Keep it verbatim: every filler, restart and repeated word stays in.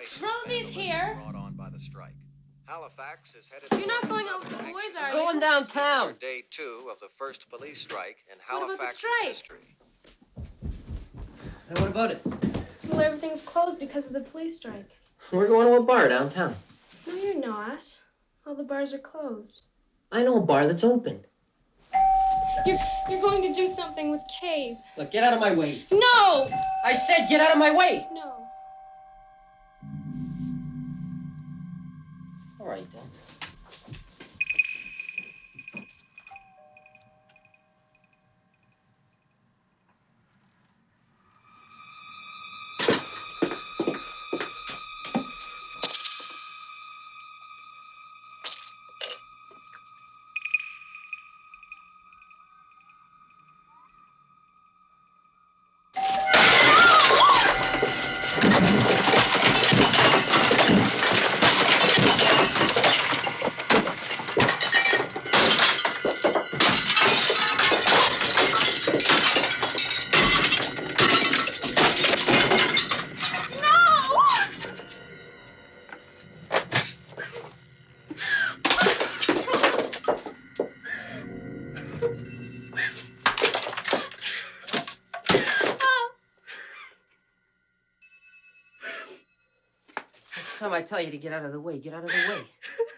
Rosie's here. Brought on by the strike. Halifax is headed. You're not going out with the boys, are you? Going downtown. Day two of the first police strike in What about the Halifax's strike? history. And what about it? Well, everything's closed because of the police strike. We're going to a bar downtown. No, you're not. All the bars are closed. I know a bar that's open. You're, you're going to do something with Cabe. Look, get out of my way. No! I said get out of my way! No. All right, then. Next time I tell you to get out of the way, get out of the way.